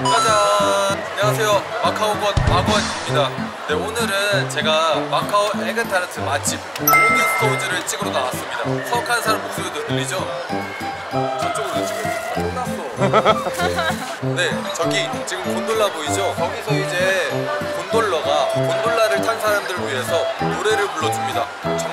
짜잔! 안녕하세요. 마카오권 마건입니다. 네, 오늘은 제가 마카오 에그타르트 맛집 로드스토우즈를 찍으러 나왔습니다. 서울한 사람 목소리도 들리죠? 저쪽으로 지금 끝났어. 네, 저기 지금 곤돌라 보이죠? 거기서 이제 곤돌라를 탄 사람들을 위해서 노래를 불러줍니다.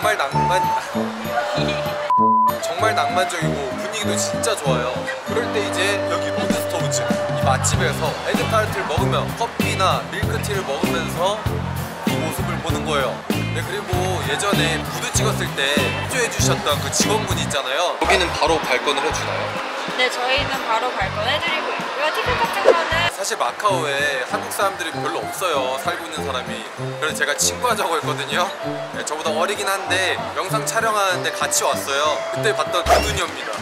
정말 낭만적이고 분위기도 진짜 좋아요. 그럴 때 이제 여기 로드스토우즈 이 맛집에서 에그타르트를 먹으며 커피나 밀크티를 먹으면서 이 모습을 보는 거예요. 네, 그리고 예전에 구두 찍었을 때 협조해 주셨던 그 직원분이 있잖아요. 여기는 바로 발권을 해주나요? 네, 저희는 바로 발권해드리고 있고요. 티켓 같은 거는 사실 마카오에 한국 사람들이 별로 없어요. 살고 있는 사람이. 그래서 제가 친구하자고 했거든요. 네, 저보다 어리긴 한데 영상 촬영하는데 같이 왔어요. 그때 봤던 구두녀입니다.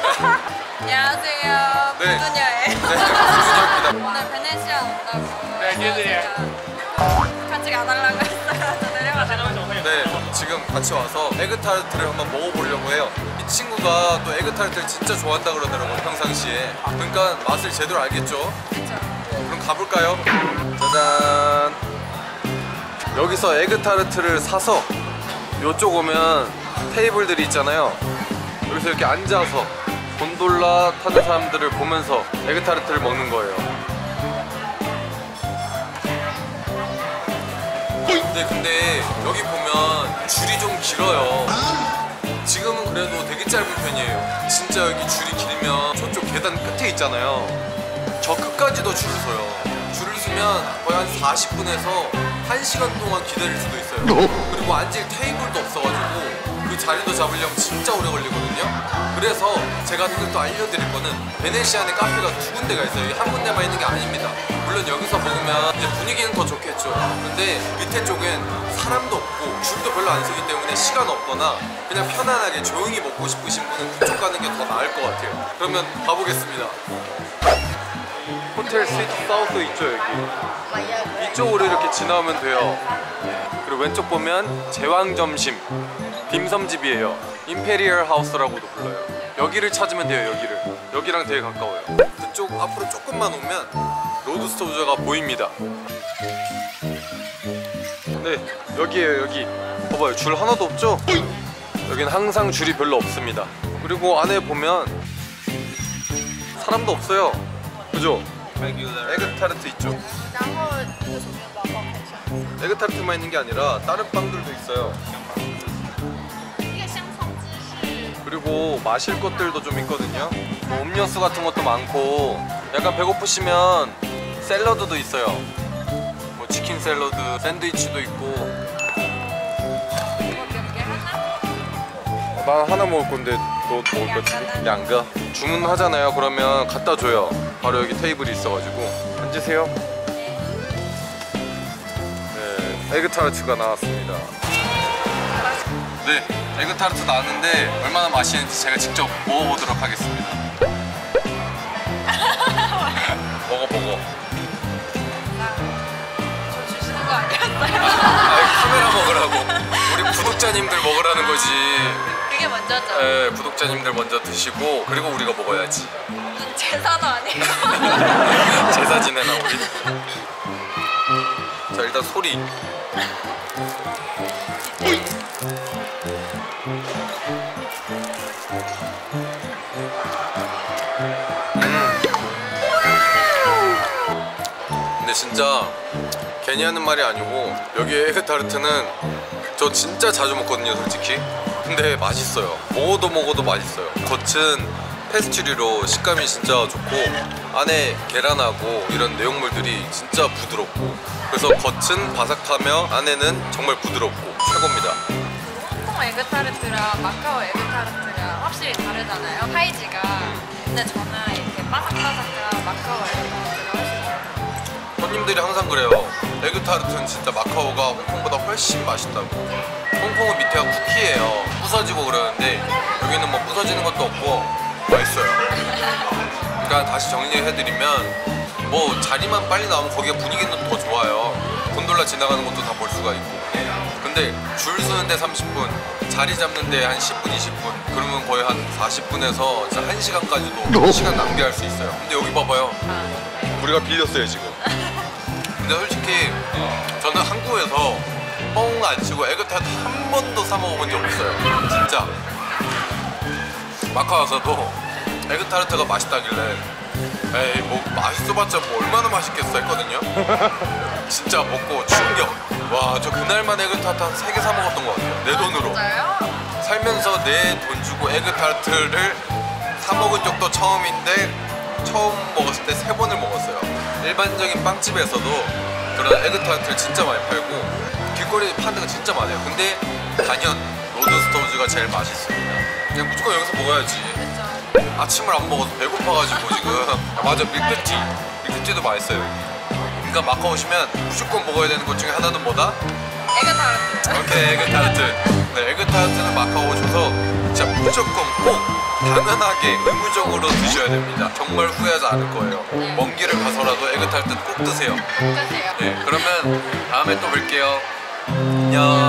안녕하세요. 네. 구두녀예요. 네, 구두녀입니다. 오늘 베네치아 온다고 네, 안녕하세요. 같이 가달라고 했어요. 저 내려가자고. 네, 지금 같이 와서 에그타르트를 한번 먹어보려고 해요. 이 친구가 또 에그타르트를 진짜 좋아한다 그러더라고요, 평상시에. 그러니까 맛을 제대로 알겠죠? 그렇죠. 그럼 가볼까요? 짜잔! 여기서 에그타르트를 사서 이쪽 오면 테이블들이 있잖아요. 여기서 이렇게 앉아서 곤돌라 타는 사람들을 보면서 에그타르트를 먹는 거예요. 근데 여기 보면 줄이 좀 길어요. 지금은 그래도 되게 짧은 편이에요. 진짜 여기 줄이 길면 저쪽 계단 끝에 있잖아요. 저 끝까지도 줄을 서요. 줄을 서면 거의 한 40분에서 1시간 동안 기다릴 수도 있어요. 그리고 앉을 테이블도 없어가지고 그 자리도 잡으려면 진짜 오래 걸리거든요. 그래서 제가 또 알려드릴 거는 베네시아에 카페가 두 군데가 있어요. 이게 한 군데만 있는 게 아닙니다. 물론 여기서 먹으면 이제 분위기는 더 좋겠죠. 근데 밑에 쪽엔 사람도 없고 줄도 별로 안 서기 때문에 시간 없거나 그냥 편안하게 조용히 먹고 싶으신 분은 그쪽 가는 게 더 나을 것 같아요. 그러면 가보겠습니다. 호텔 스위트 사우스 있죠, 여기. 이쪽으로 이렇게 지나오면 돼요. 그리고 왼쪽 보면 제왕점심 딤섬집이에요. 임페리얼 하우스라고도 불러요. 여기를 찾으면 돼요. 여기랑 되게 가까워요. 그쪽 앞으로 조금만 오면 로드스토우즈가 보입니다. 네, 여기에요. 여기 봐봐요, 줄 하나도 없죠? 여기는 항상 줄이 별로 없습니다. 그리고 안에 보면 사람도 없어요. 그죠? 에그타르트 있죠? 에그타르트만 있는 게 아니라 다른 빵들도 있어요. 그리고 마실 것들도 좀 있거든요. 뭐 음료수 같은 것도 많고, 약간 배고프시면 샐러드도 있어요. 뭐 치킨 샐러드, 샌드위치도 있고. 난 하나 먹을 건데 너 먹을 거지? 양가? 주문하잖아요. 그러면 갖다 줘요. 바로 여기 테이블이 있어가지고. 앉으세요. 네, 에그타르트가 나왔습니다. 네, 에그타르트 나왔는데 얼마나 맛있는지 제가 직접 먹어보도록 하겠습니다. 먹어. 저 주시는 거 아니었어요? 카메라 먹으라고. 우리 구독자님들 먹으라는 거지. 그게 먼저죠. 네, 구독자님들 먼저 드시고 그리고 우리가 먹어야지. 제사도 아니고. 제사 지내나 우리? 자, 일단 소리. 근데 진짜 괜히 하는 말이 아니고 여기 에그타르트는 저 진짜 자주 먹거든요, 솔직히. 근데 맛있어요. 먹어도 맛있어요. 겉은 페스츄리로 식감이 진짜 좋고 안에 계란하고 이런 내용물들이 진짜 부드럽고, 그래서 겉은 바삭하며 안에는 정말 부드럽고 최고입니다. 홍콩 에그타르트랑 마카오 에그타르트랑 확실히 다르잖아요, 사이즈가. 근데 저는 이렇게 바삭바삭한 마카오 에그타르트가 훨씬 좋아요. 손님들이 항상 그래요. 에그타르트는 진짜 마카오가 홍콩보다 훨씬 맛있다고. 홍콩은 밑에가 쿠키예요. 부서지고 그러는데 여기는 뭐 부서지는 것도 없고 맛있어요. 그러니까 다시 정리해드리면 뭐 자리만 빨리 나오면 거기가 분위기는 더 좋아요. 곤돌라 지나가는 것도 다 볼 수가 있고. 근데 줄 서는데 30분, 자리 잡는데 한 10분, 20분, 그러면 거의 한 40분에서 1시간까지도 시간 낭비할 수 있어요. 근데 여기 봐봐요. 우리가 빌렸어요 지금. 근데 솔직히 저는 한국에서 뻥 안 치고 에그타르트 한 번도 사 먹어본 적 없어요. 진짜. 마카오 와서도 에그타르트가 맛있다길래 에이 뭐 맛있어봤자 뭐 얼마나 맛있겠어 했거든요. 진짜 먹고 충격. 와 저 그날만 에그타르트 한 3개 사 먹었던 것 같아요. 내 돈으로. 진짜요? 살면서 내 돈 주고 에그타르트를 사 먹은 적도 처음인데 처음 먹었을 때 3번을 먹었어요. 일반적인 빵집에서도 그런 에그타르트를 진짜 많이 팔고 길거리에 파는 데가 진짜 많아요. 근데 단연 로드스토즈가 제일 맛있습니다. 그냥 무조건 여기서 먹어야지. 그쵸. 아침을 안 먹어서 배고파가지고 지금. 맞아, 밀크티도 맛있어요. 그러니까 마카오 오시면 무조건 먹어야 되는 것 중에 하나는 뭐다? 에그타르트. 오케이, 에그타르트. 네, 에그타르트는 마카오 오셔서 진짜 무조건 꼭 당연하게 의무적으로 드셔야 됩니다. 정말 후회하지 않을 거예요. 먼 길을 가서라도 에그타르트 꼭 드세요. 드세요. 네, 그러면 다음에 또 뵐게요. 안녕.